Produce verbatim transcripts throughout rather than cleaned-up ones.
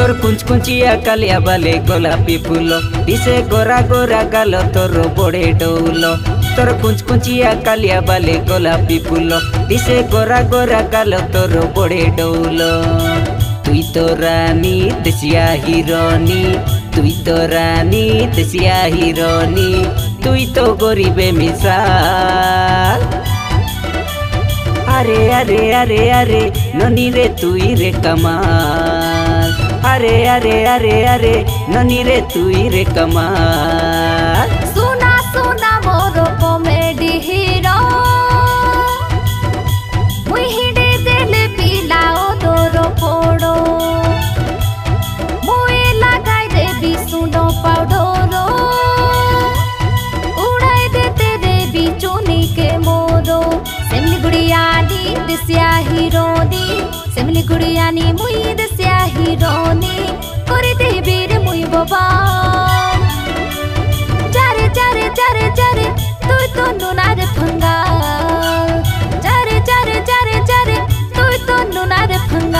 तोर कुंच कुंचिया कालिया बाले गोलापी फूलो दिसे गोरा गोरा गालो तोर बड़े डौलो तोर कुंच कुंचिया कालिया बाले गोलापी फूलो दिसे गोरा गोरा गालो तोर बड़े डौलो तुई तो रानी देसिया हिरोनी तुई तो रानी देसिया हिरोनी तुई तो गरीबे मिसाल अरे अरे अरे अरे ननी रे तुई रे कमाल अरे अरे अरे अरे ननी रे तुई रे कमाल सुना सुना मोर कॉमेडी हीरो मुई हिडे देले पिलाओ तोर पोड़ो मुई लगाई देबी सुनो पाउडरो उड़ाई देते देबी चुनी के मोरो सेमली गुड़ियानी देसिया हिरोनी सेमली गुड़ियानी मुई देसिया हिरोनी करे देबी रे मुई बाबा जारे जारे जारे जारे तुई तो नुना रे फंगा जारे जारे जारे जारे तुई तो नुना रे फंगा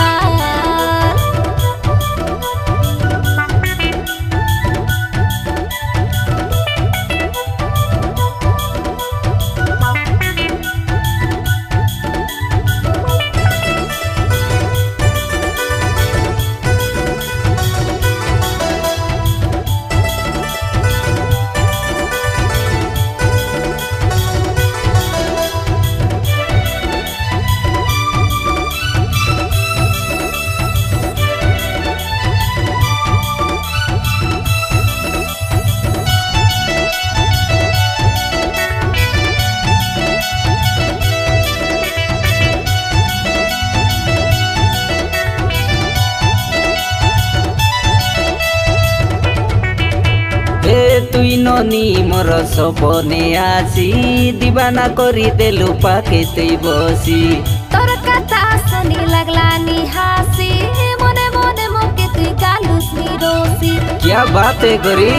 तुई ननी मोर सपने आसी दीवाना करी देलु पाके तुई बसी तोर कथा सुनी लगला नी हासी मने मने मोके तुई गालुस नी रोसी क्या बात है गरी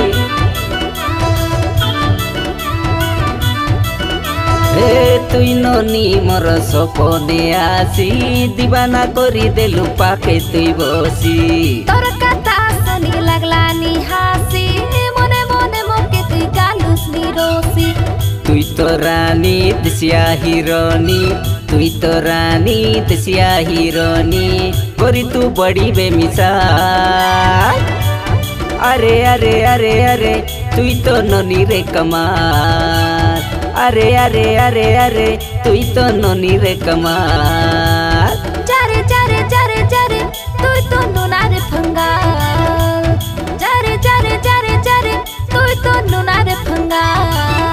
हे तुई ननी मोर सपने आसी दीवाना करी देलु पाके तुई बसी तोर कथा सुनी लगला नी हासी तुई तो रानी देसिया हिरोनी तुई तो रानी देसिया हिरोनी गोरी तू बड़ी बेमिसाल अरे अरे अरे अरे तुई तो ननी रे कमाल अरे अरे अरे अरे तुई तो ननी रे कमाल जारे जारे जारे जारे तुई तो नुना रे फंगाल जारे जारे जारे जारे तुई तो नुना रे फंगाल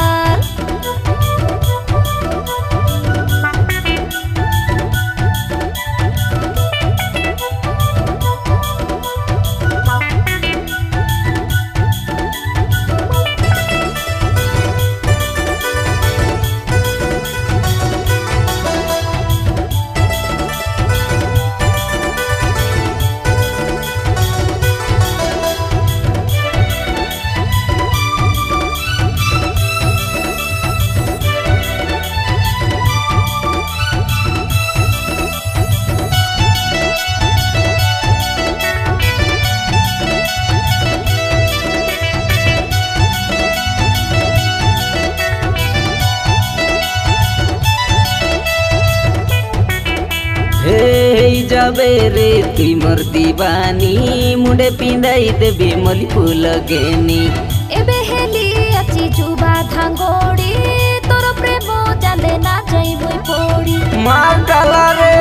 जाबे रे तुई मोर दीवानी मुंडे पिंदाई देबी मली फूल गेनी एबे हेली अच्छी जुबा धांगोड़ी तोर प्रेम जाले ना जाई मुई पोड़ी मार डाला रे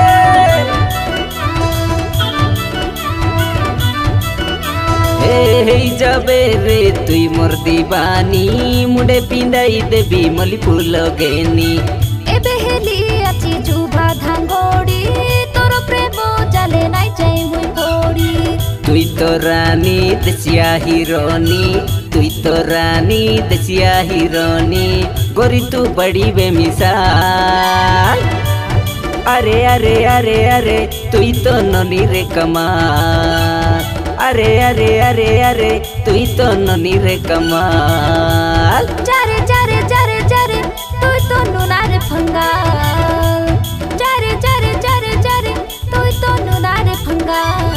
हे हे जाबे रे तुई मोर दीवानी मुंडे पिंदाई देबी मली फूल गेनी एबे हेली अच्छी जुबा धांगोड़ी जाले नाई जाई मुई पोड़ी तुई तो रानी देसिया हिरोनी तुई तो रानी देसिया हिरोनी गोरी तू बड़ी बेमिसाल अरे अरे अरे अरे तुई तो ननी रे कमाल अरे अरे अरे अरे तुई तो ननी रे कमाल जारे जारे जारे जारे तुई तो नुना रे फंगाल जारे जारे जारे जारे तुई तो नुना रे फंगाल